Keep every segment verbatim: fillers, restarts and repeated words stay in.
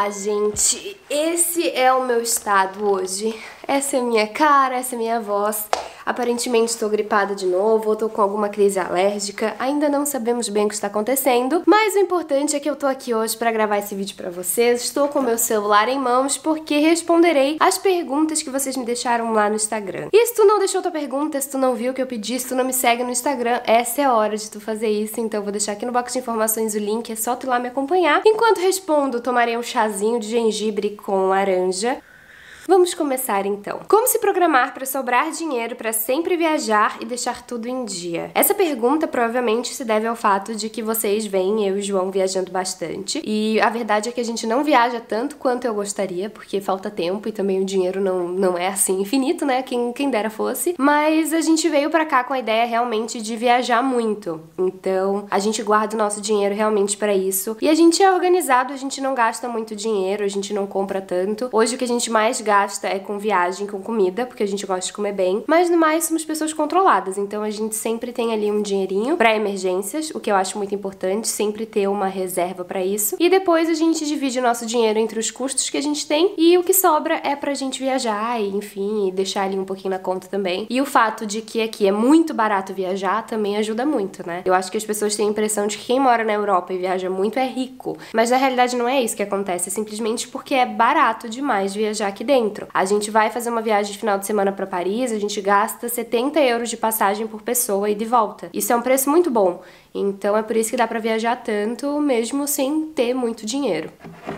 Olá, gente! Esse é o meu estado hoje. Essa é a minha cara, essa é a minha voz. Aparentemente estou gripada de novo, ou tô com alguma crise alérgica. Ainda não sabemos bem o que está acontecendo, mas o importante é que eu tô aqui hoje para gravar esse vídeo para vocês. Estou com meu celular em mãos porque responderei as perguntas que vocês me deixaram lá no Instagram. E se tu não deixou tua pergunta, se tu não viu o que eu pedi, se tu não me segue no Instagram, essa é a hora de tu fazer isso. Então eu vou deixar aqui no box de informações o link, é só tu ir lá me acompanhar. Enquanto respondo, tomarei um chazinho de gengibre com laranja. Vamos começar então. Como se programar para sobrar dinheiro para sempre viajar e deixar tudo em dia? Essa pergunta provavelmente se deve ao fato de que vocês veem eu e o João viajando bastante. E a verdade é que a gente não viaja tanto quanto eu gostaria, porque falta tempo e também o dinheiro não, não é assim infinito, né? Quem, quem dera fosse. Mas a gente veio pra cá com a ideia realmente de viajar muito. Então a gente guarda o nosso dinheiro realmente para isso. E a gente é organizado, a gente não gasta muito dinheiro, a gente não compra tanto. Hoje o que a gente mais gasta gasta é com viagem, com comida, porque a gente gosta de comer bem, mas no mais somos pessoas controladas, então a gente sempre tem ali um dinheirinho para emergências, o que eu acho muito importante, sempre ter uma reserva para isso, e depois a gente divide o nosso dinheiro entre os custos que a gente tem e o que sobra é pra gente viajar e, enfim, e deixar ali um pouquinho na conta também. E o fato de que aqui é muito barato viajar também ajuda muito, né? Eu acho que as pessoas têm a impressão de que quem mora na Europa e viaja muito é rico, mas na realidade não é isso que acontece, é simplesmente porque é barato demais viajar aqui dentro. A gente vai fazer uma viagem de final de semana para Paris, a gente gasta setenta euros de passagem por pessoa e de volta. Isso é um preço muito bom, então é por isso que dá para viajar tanto, mesmo sem ter muito dinheiro.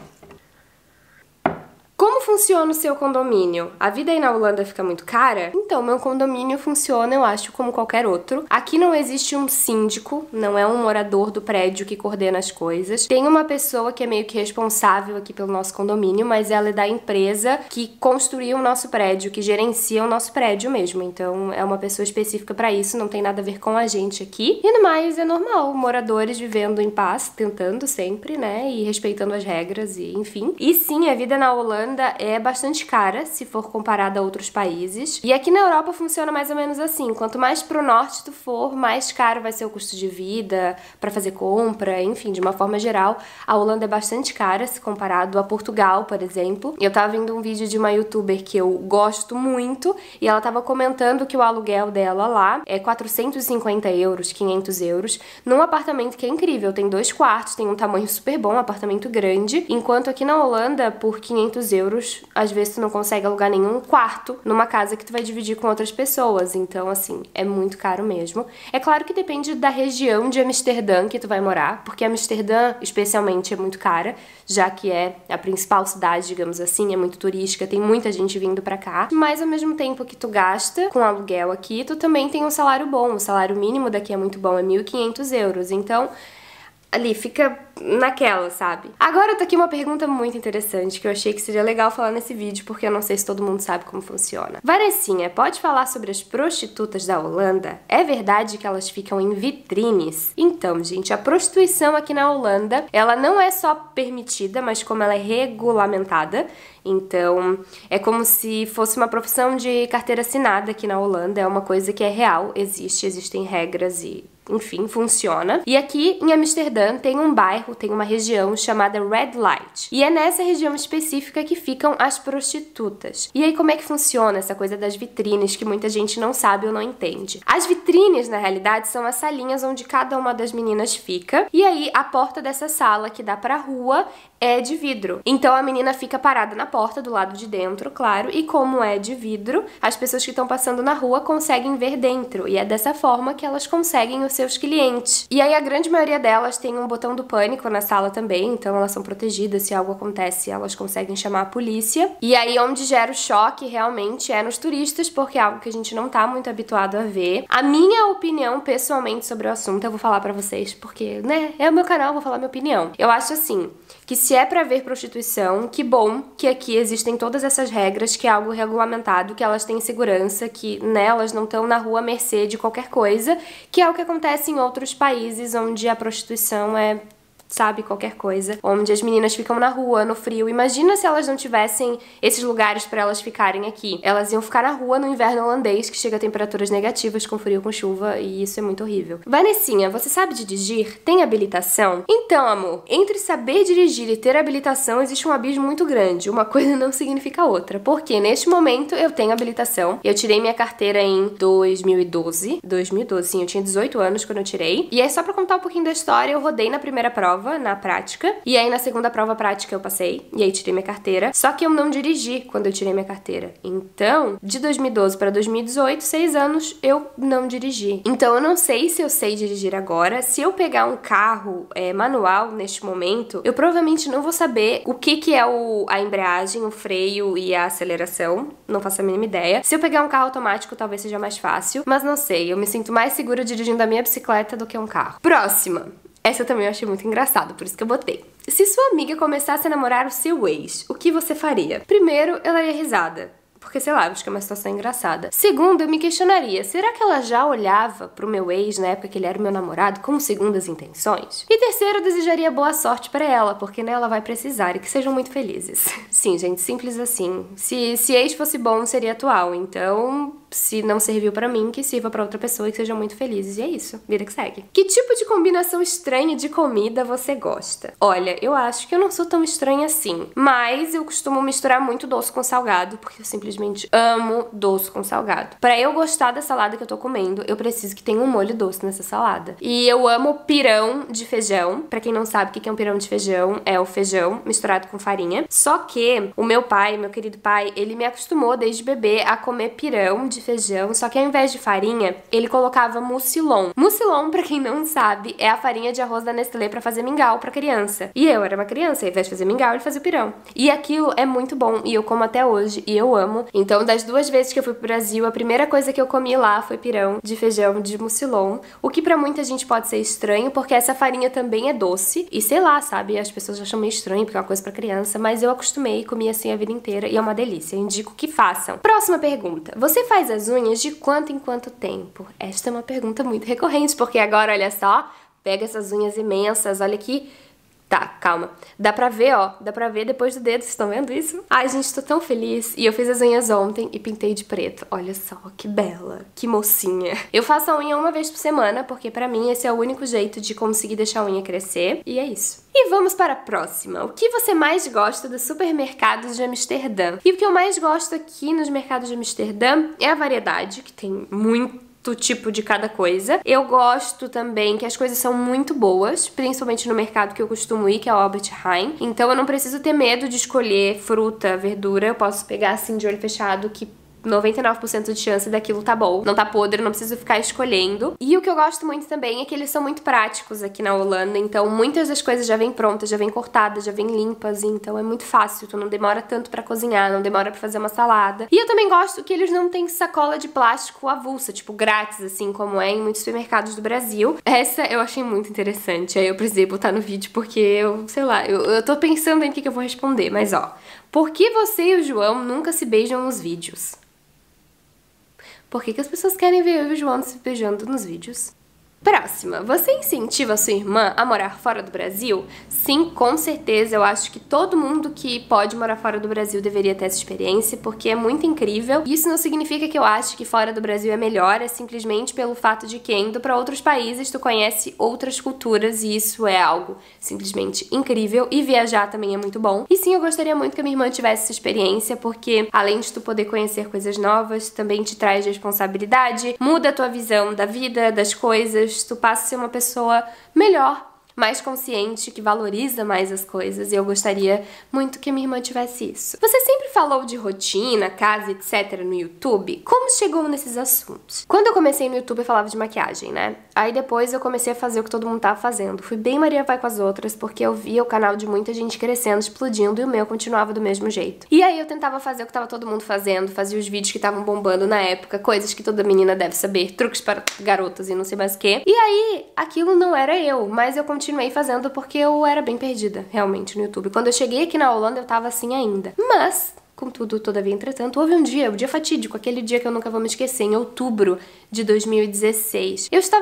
Como funciona o seu condomínio? A vida aí na Holanda fica muito cara? Então, meu condomínio funciona, eu acho, como qualquer outro. Aqui não existe um síndico, não é um morador do prédio que coordena as coisas. Tem uma pessoa que é meio que responsável aqui pelo nosso condomínio, mas ela é da empresa que construiu o nosso prédio, que gerencia o nosso prédio mesmo. Então, é uma pessoa específica pra isso, não tem nada a ver com a gente aqui. E no mais, é normal, moradores vivendo em paz, tentando sempre, né, e respeitando as regras, e enfim. E sim, a vida na Holanda é bastante cara, se for comparada a outros países. E aqui na Europa funciona mais ou menos assim, quanto mais pro norte tu for, mais caro vai ser o custo de vida, pra fazer compra, enfim, de uma forma geral. A Holanda é bastante cara, se comparado a Portugal, por exemplo. Eu tava vendo um vídeo de uma youtuber que eu gosto muito, e ela tava comentando que o aluguel dela lá é quatrocentos e cinquenta euros, quinhentos euros, num apartamento que é incrível, tem dois quartos, tem um tamanho super bom, um apartamento grande, enquanto aqui na Holanda, por quinhentos euros, às vezes tu não consegue alugar nenhum quarto numa casa que tu vai dividir com outras pessoas, então assim, é muito caro mesmo. É claro que depende da região de Amsterdã que tu vai morar, porque Amsterdã especialmente é muito cara, já que é a principal cidade, digamos assim, é muito turística, tem muita gente vindo pra cá, mas ao mesmo tempo que tu gasta com aluguel aqui, tu também tem um salário bom, o salário mínimo daqui é muito bom, é mil e quinhentos euros, então ali fica naquela, sabe? Agora tá aqui uma pergunta muito interessante que eu achei que seria legal falar nesse vídeo, porque eu não sei se todo mundo sabe como funciona. Vanessinha, pode falar sobre as prostitutas da Holanda? É verdade que elas ficam em vitrines? Então, gente, a prostituição aqui na Holanda, ela não é só permitida, mas como ela é regulamentada, então é como se fosse uma profissão de carteira assinada aqui na Holanda, é uma coisa que é real, existe, existem regras e enfim, funciona. E aqui em Amsterdã tem um bairro, tem uma região chamada Red Light. E é nessa região específica que ficam as prostitutas. E aí como é que funciona essa coisa das vitrines que muita gente não sabe ou não entende? As vitrines, na realidade, são as salinhas onde cada uma das meninas fica. E aí a porta dessa sala que dá pra rua é de vidro. Então a menina fica parada na porta do lado de dentro, claro, e como é de vidro, as pessoas que estão passando na rua conseguem ver dentro. E é dessa forma que elas conseguem os seus clientes. E aí a grande maioria delas tem um botão do pânico na sala também, então elas são protegidas, se algo acontece elas conseguem chamar a polícia. E aí onde gera o choque realmente é nos turistas, porque é algo que a gente não tá muito habituado a ver. A minha opinião pessoalmente sobre o assunto eu vou falar pra vocês, porque, né, é o meu canal, vou falar minha opinião. Eu acho assim, que se é pra ver prostituição, que bom que aqui existem todas essas regras, que é algo regulamentado, que elas têm segurança, que né, elas não estão na rua à mercê de qualquer coisa, que é o que acontece em outros países onde a prostituição é sabe? Qualquer coisa. Onde as meninas ficam na rua, no frio. Imagina se elas não tivessem esses lugares pra elas ficarem aqui. Elas iam ficar na rua no inverno holandês, que chega a temperaturas negativas, com frio, com chuva, e isso é muito horrível. Vanessinha, você sabe dirigir? Tem habilitação? Então, amor, entre saber dirigir e ter habilitação existe um abismo muito grande. Uma coisa não significa outra. Porque neste momento eu tenho habilitação. Eu tirei minha carteira em dois mil e doze. dois mil e doze, sim, eu tinha dezoito anos quando eu tirei. E aí, só pra contar um pouquinho da história, eu rodei na primeira prova, na prática. E aí, na segunda prova prática, eu passei. E aí, tirei minha carteira. Só que eu não dirigi quando eu tirei minha carteira. Então, de dois mil e doze para dois mil e dezoito, seis anos, eu não dirigi. Então, eu não sei se eu sei dirigir agora. Se eu pegar um carro é, manual neste momento, eu provavelmente não vou saber o que que é o, a embreagem, o freio e a aceleração. Não faço a mínima ideia. Se eu pegar um carro automático, talvez seja mais fácil. Mas não sei, eu me sinto mais segura dirigindo a minha bicicleta do que um carro. Próxima. Essa também eu achei muito engraçada, por isso que eu botei. Se sua amiga começasse a namorar o seu ex, o que você faria? Primeiro, eu daria risada. Porque, sei lá, acho que é uma situação engraçada. Segundo, eu me questionaria, será que ela já olhava pro meu ex, na época que ele era meu namorado, com segundas intenções? E terceiro, eu desejaria boa sorte pra ela, porque né, ela vai precisar e que sejam muito felizes. Sim, gente, simples assim. Se, se ex fosse bom, seria atual, então... se não serviu pra mim, que sirva pra outra pessoa e que sejam muito felizes. E é isso, vida que segue. Que tipo de combinação estranha de comida você gosta? Olha, eu acho que eu não sou tão estranha assim, mas eu costumo misturar muito doce com salgado, porque eu simplesmente amo doce com salgado. Pra eu gostar da salada que eu tô comendo, eu preciso que tenha um molho doce nessa salada. E eu amo pirão de feijão. Pra quem não sabe o que é um pirão de feijão, é o feijão misturado com farinha. Só que o meu pai, meu querido pai, ele me acostumou desde bebê a comer pirão de feijão, só que ao invés de farinha, ele colocava mucilon. Mucilon, pra quem não sabe, é a farinha de arroz da Nestlé pra fazer mingau pra criança. E eu era uma criança, ao invés de fazer mingau, ele fazia o pirão. E aquilo é muito bom, e eu como até hoje, e eu amo. Então, das duas vezes que eu fui pro Brasil, a primeira coisa que eu comi lá foi pirão de feijão de mucilon, o que pra muita gente pode ser estranho, porque essa farinha também é doce, e sei lá, sabe, as pessoas acham meio estranho, porque é uma coisa pra criança, mas eu acostumei e comi assim a vida inteira, e é uma delícia, eu indico que façam. Próxima pergunta. Você faz as unhas de quanto em quanto tempo? Esta é uma pergunta muito recorrente, porque agora, olha só, pega essas unhas imensas, olha aqui. Tá, calma. Dá pra ver, ó, dá pra ver depois do dedo, vocês estão vendo isso? Ai, gente, tô tão feliz. E eu fiz as unhas ontem e pintei de preto. Olha só, que bela, que mocinha. Eu faço a unha uma vez por semana, porque pra mim esse é o único jeito de conseguir deixar a unha crescer. E é isso. E vamos para a próxima. O que você mais gosta dos supermercados de Amsterdã? E o que eu mais gosto aqui nos mercados de Amsterdã é a variedade, que tem muito tipo de cada coisa. Eu gosto também que as coisas são muito boas, principalmente no mercado que eu costumo ir, que é o Albert Heijn. Então eu não preciso ter medo de escolher fruta, verdura. Eu posso pegar assim de olho fechado que noventa e nove por cento de chance daquilo tá bom, não tá podre, não preciso ficar escolhendo. E o que eu gosto muito também é que eles são muito práticos aqui na Holanda, então muitas das coisas já vêm prontas, já vêm cortadas, já vêm limpas, então é muito fácil, tu não demora tanto pra cozinhar, não demora pra fazer uma salada. E eu também gosto que eles não têm sacola de plástico avulsa, tipo grátis, assim como é em muitos supermercados do Brasil. Essa eu achei muito interessante, aí eu precisei botar no vídeo porque eu, sei lá, eu, eu tô pensando em o que, que eu vou responder, mas ó, por que você e o João nunca se beijam nos vídeos? Por que que as pessoas querem ver eu e o João se beijando nos vídeos? Próxima. Você incentiva a sua irmã a morar fora do Brasil? Sim, com certeza. Eu acho que todo mundo que pode morar fora do Brasil deveria ter essa experiência, porque é muito incrível. Isso não significa que eu acho que fora do Brasil é melhor, é simplesmente pelo fato de que indo para outros países tu conhece outras culturas e isso é algo simplesmente incrível. E viajar também é muito bom. E sim, eu gostaria muito que a minha irmã tivesse essa experiência, porque além de tu poder conhecer coisas novas, também te traz responsabilidade, muda a tua visão da vida, das coisas, tu passa a ser uma pessoa melhor, mais consciente, que valoriza mais as coisas, e eu gostaria muito que a minha irmã tivesse isso. Você sempre falou de rotina, casa, etcétera no YouTube? Como chegou nesses assuntos? Quando eu comecei no YouTube eu falava de maquiagem, né? Aí depois eu comecei a fazer o que todo mundo tava fazendo. Fui bem Maria vai com as outras, porque eu via o canal de muita gente crescendo, explodindo, e o meu continuava do mesmo jeito. E aí eu tentava fazer o que tava todo mundo fazendo, fazia os vídeos que estavam bombando na época, coisas que toda menina deve saber, truques para garotas e não sei mais o que. E aí, aquilo não era eu, mas eu continuei continuei fazendo porque eu era bem perdida, realmente, no YouTube. Quando eu cheguei aqui na Holanda, eu tava assim ainda. Mas, contudo, todavia, entretanto, houve um dia, o um dia fatídico, aquele dia que eu nunca vou me esquecer, em outubro de dois mil e dezesseis. Eu estava lá,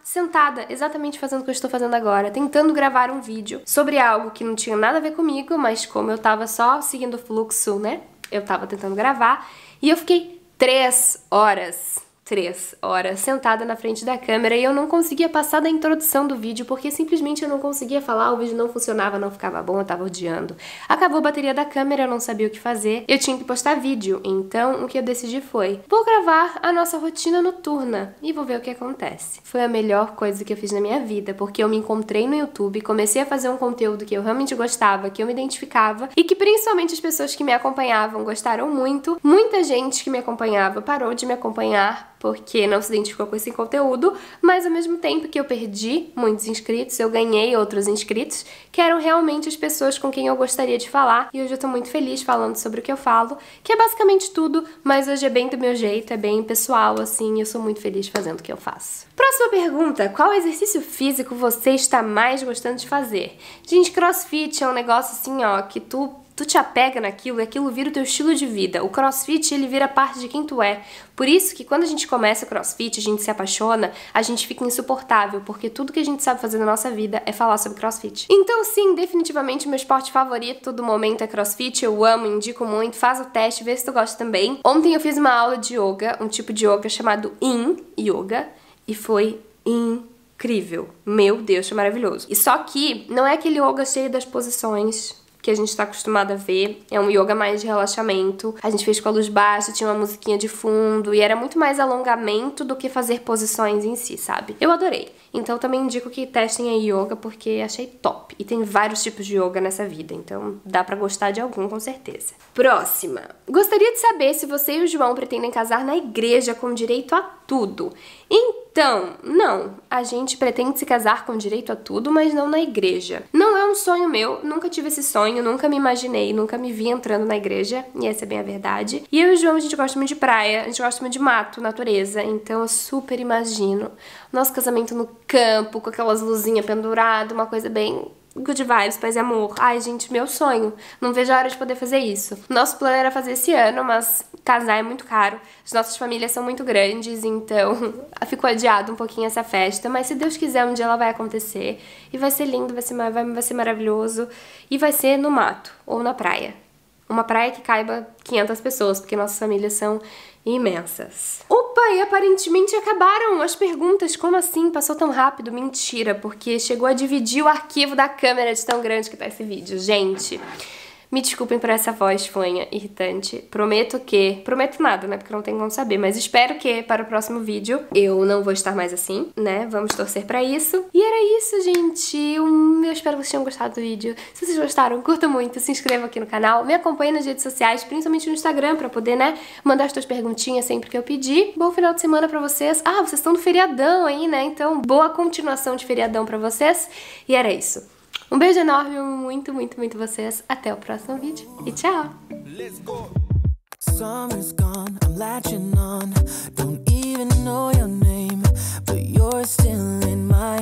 sentada, exatamente fazendo o que eu estou fazendo agora, tentando gravar um vídeo sobre algo que não tinha nada a ver comigo, mas como eu tava só seguindo o fluxo, né, eu tava tentando gravar, e eu fiquei três horas... três horas sentada na frente da câmera e eu não conseguia passar da introdução do vídeo porque simplesmente eu não conseguia falar, o vídeo não funcionava, não ficava bom, eu tava odiando. Acabou a bateria da câmera, eu não sabia o que fazer, eu tinha que postar vídeo, então o que eu decidi foi, vou gravar a nossa rotina noturna e vou ver o que acontece. Foi a melhor coisa que eu fiz na minha vida, porque eu me encontrei no YouTube, comecei a fazer um conteúdo que eu realmente gostava, que eu me identificava e que principalmente as pessoas que me acompanhavam gostaram muito. Muita gente que me acompanhava parou de me acompanhar porque não se identificou com esse conteúdo, mas ao mesmo tempo que eu perdi muitos inscritos, eu ganhei outros inscritos, que eram realmente as pessoas com quem eu gostaria de falar, e hoje eu tô muito feliz falando sobre o que eu falo, que é basicamente tudo, mas hoje é bem do meu jeito, é bem pessoal, assim, e eu sou muito feliz fazendo o que eu faço. Próxima pergunta, qual exercício físico você está mais gostando de fazer? Gente, CrossFit é um negócio assim, ó, que tu... tu te apega naquilo e aquilo vira o teu estilo de vida. O CrossFit, ele vira parte de quem tu é. Por isso que quando a gente começa o CrossFit, a gente se apaixona, a gente fica insuportável, porque tudo que a gente sabe fazer na nossa vida é falar sobre CrossFit. Então sim, definitivamente meu esporte favorito do momento é CrossFit, eu amo, indico muito, faz o teste, vê se tu gosta também. Ontem eu fiz uma aula de yoga, um tipo de yoga chamado Yin Yoga, e foi incrível. Meu Deus, foi maravilhoso. E só que não é aquele yoga cheio das posições que a gente tá acostumado a ver, é um yoga mais de relaxamento, a gente fez com a luz baixa, tinha uma musiquinha de fundo, e era muito mais alongamento do que fazer posições em si, sabe? Eu adorei. Então também indico que testem a yoga, porque achei top. E tem vários tipos de yoga nessa vida, então dá pra gostar de algum com certeza. Próxima. Gostaria de saber se você e o João pretendem casar na igreja com direito a tudo. Então, não. A gente pretende se casar com direito a tudo, mas não na igreja. Não é um sonho meu, nunca tive esse sonho, nunca me imaginei, nunca me vi entrando na igreja, e essa é bem a verdade. E eu e o João, a gente gosta muito de praia, a gente gosta muito de mato, natureza, então eu super imagino nosso casamento no campo, com aquelas luzinhas penduradas, uma coisa bem... good vibes, paz e amor. Ai, gente, meu sonho. Não vejo a hora de poder fazer isso. Nosso plano era fazer esse ano, mas casar é muito caro. As nossas famílias são muito grandes, então ficou adiado um pouquinho essa festa. Mas se Deus quiser, um dia ela vai acontecer. E vai ser lindo, vai ser, vai, vai ser maravilhoso. E vai ser no mato ou na praia. Uma praia que caiba quinhentas pessoas, porque nossas famílias são imensas. Opa, e aparentemente acabaram as perguntas. Como assim? Passou tão rápido? Mentira, porque chegou a dividir o arquivo da câmera de tão grande que tá esse vídeo. Gente, me desculpem por essa voz fanha, irritante. Prometo que... Prometo nada, né? Porque não tem como saber. Mas espero que para o próximo vídeo eu não vou estar mais assim, né? Vamos torcer pra isso. E era isso, gente. Eu, eu espero que vocês tenham gostado do vídeo. Se vocês gostaram, curta muito, se inscreva aqui no canal. Me acompanhe nas redes sociais, principalmente no Instagram, pra poder, né? Mandar as suas perguntinhas sempre que eu pedir. Bom final de semana pra vocês. Ah, vocês estão no feriadão aí, né? Então, boa continuação de feriadão pra vocês. E era isso. Um beijo enorme, muito, muito, muito vocês. Até o próximo vídeo e tchau! Summer's gone, I'm latching on. Don't even know your name, but you're still in my